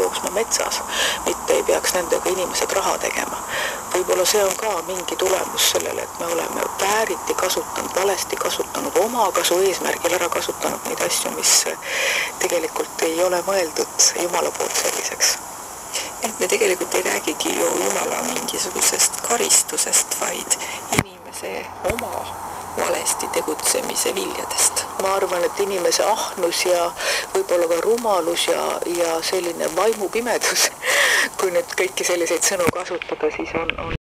jooksma metsas, mitte ei peaks nendega inimesed raha tegema. Võib-olla see on ka mingi tulemus sellele, et me oleme vääriti kasutanud, valesti kasutanud, omakasu eesmärgil ära kasutanud neid asju, mis tegelikult ei ole mõeldud Jumala poolt selliseks. Et me tegelikult ei räägigi ju Jumala mingisugusest karistusest, vaid inimese oma valesti tegutsemise viljadest. Ma arvan, et inimese ahnus ja võib-olla ka rumalus ja selline vaimupimedus, kui nüüd kõiki selliseid sõnu kasutada, siis on